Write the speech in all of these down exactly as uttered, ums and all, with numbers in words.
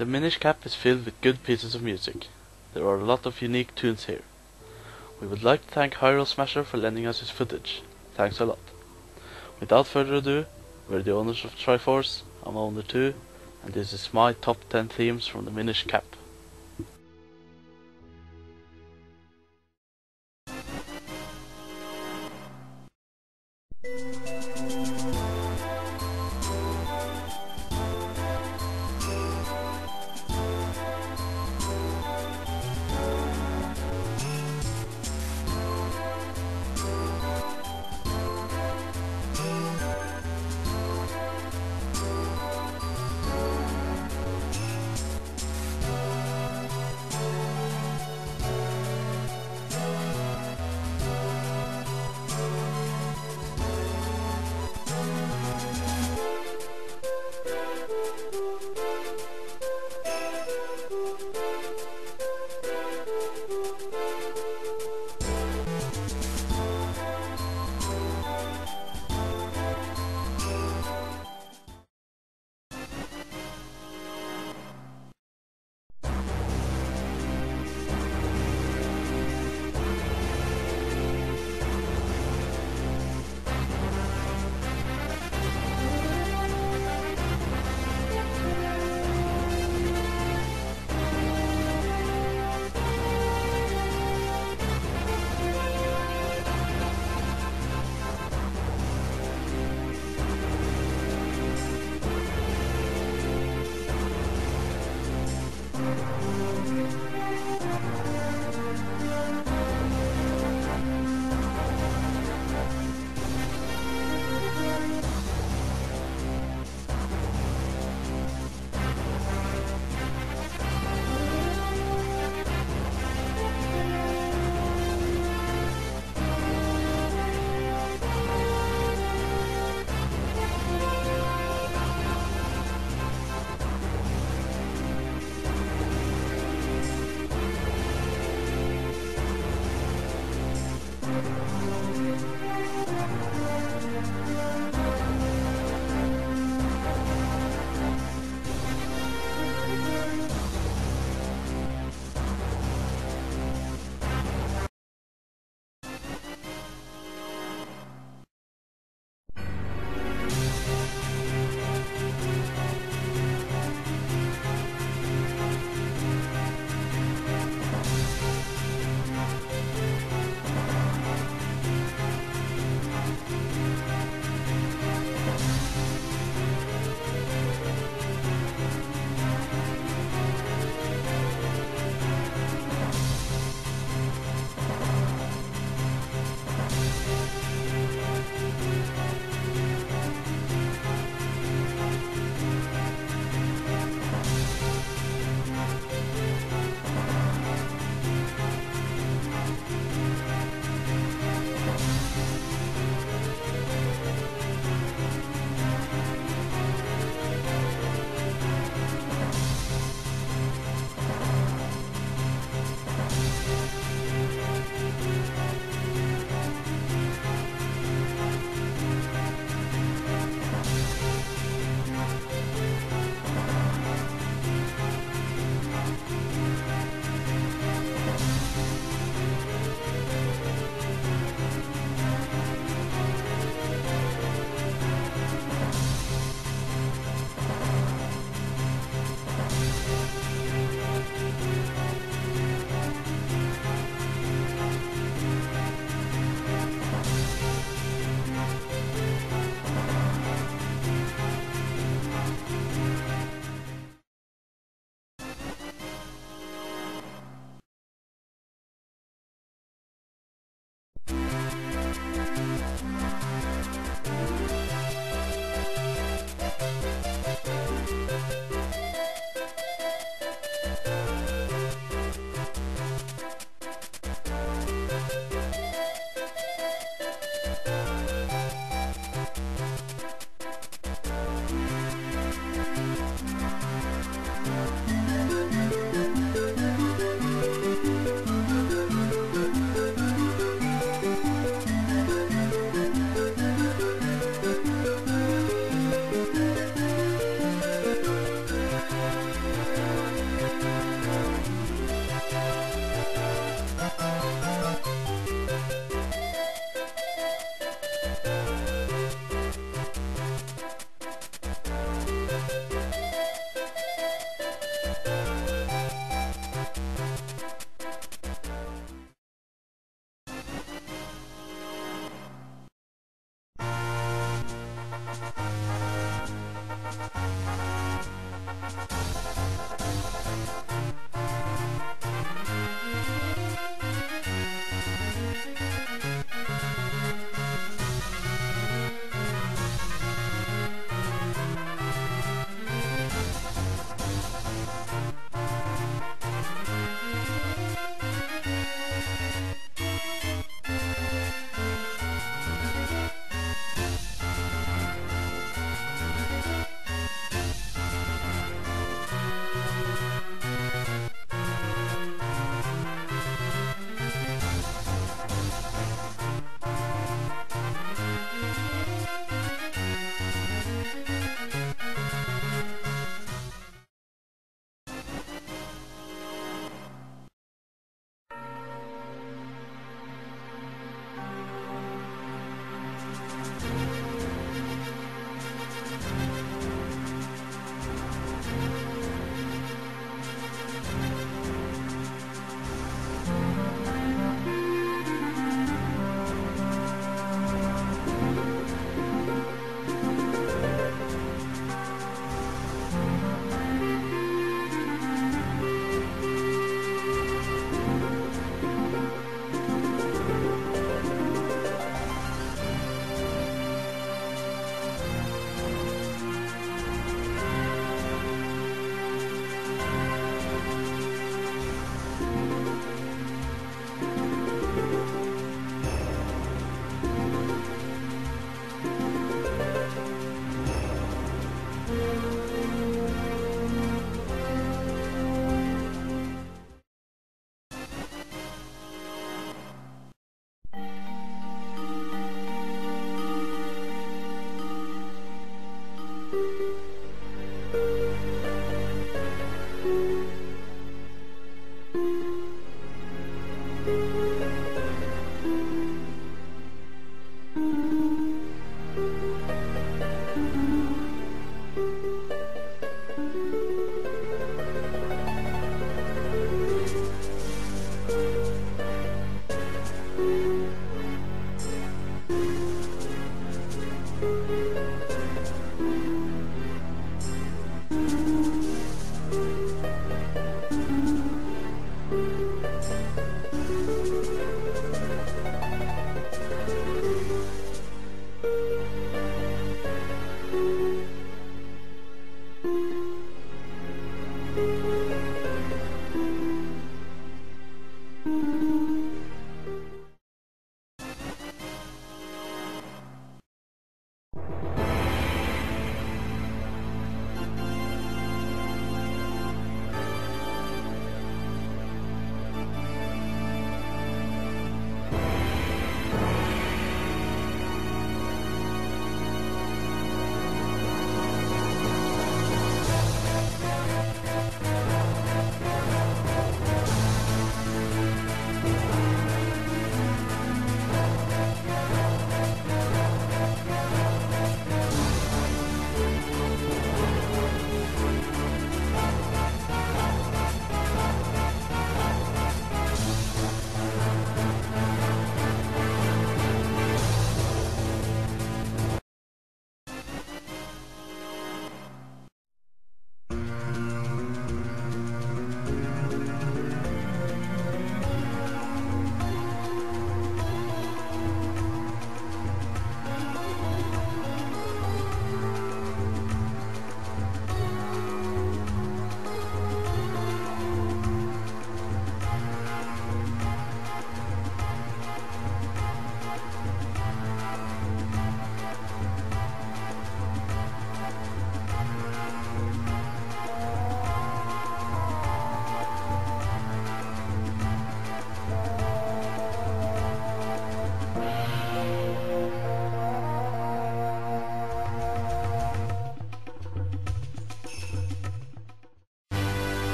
The Minish Cap is filled with good pieces of music. There are a lot of unique tunes here. We would like to thank Hyrulesmasher for lending us his footage. Thanks a lot. Without further ado, we're the owners of Triforce, I'm owner two, and this is my top ten themes from the Minish Cap.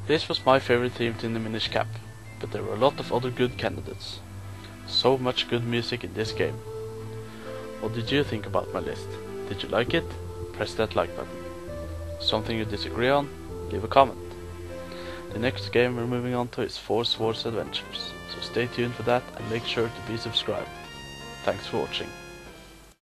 This was my favorite theme in the Minish Cap, but there were a lot of other good candidates. So much good music in this game. What did you think about my list? Did you like it? Press that like button. Something you disagree on? Leave a comment. The next game we're moving on to is Force Wars Adventures, so stay tuned for that and make sure to be subscribed. Thanks for watching.